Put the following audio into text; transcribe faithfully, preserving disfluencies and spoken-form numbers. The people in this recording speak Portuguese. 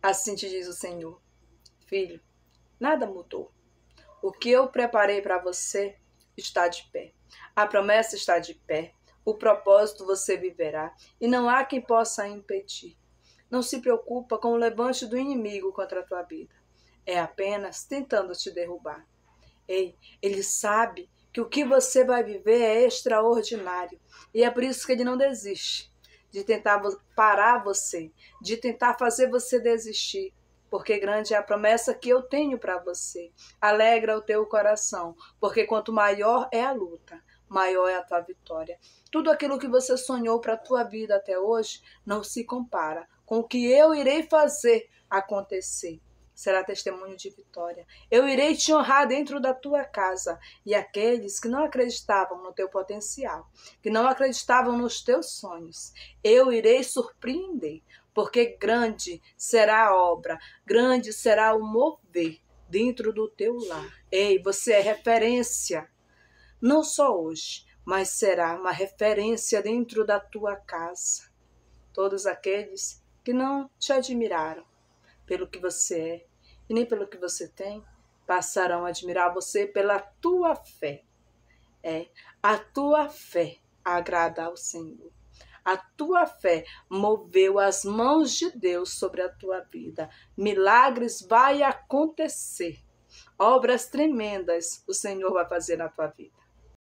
Assim te diz o Senhor: filho, nada mudou. O que eu preparei para você está de pé. A promessa está de pé. O propósito você viverá. E não há quem possa impedir. Não se preocupa com o levante do inimigo contra a tua vida. É apenas tentando te derrubar. Ei, ele sabe que o que você vai viver é extraordinário. E é por isso que ele não desiste de tentar parar você, de tentar fazer você desistir. Porque grande é a promessa que eu tenho para você. Alegra o teu coração, porque quanto maior é a luta, maior é a tua vitória. Tudo aquilo que você sonhou para a tua vida até hoje não se compara com o que eu irei fazer acontecer. Será testemunho de vitória. Eu irei te honrar dentro da tua casa. E aqueles que não acreditavam no teu potencial, que não acreditavam nos teus sonhos, eu irei surpreender. Porque grande será a obra, grande será o mover dentro do teu lar. Ei, você é referência, não só hoje, mas será uma referência dentro da tua casa. Todos aqueles que não te admiraram pelo que você é e nem pelo que você tem, passarão a admirar você pela tua fé. É, a tua fé agrada ao Senhor. A tua fé moveu as mãos de Deus sobre a tua vida. Milagres vai acontecer. Obras tremendas o Senhor vai fazer na tua vida.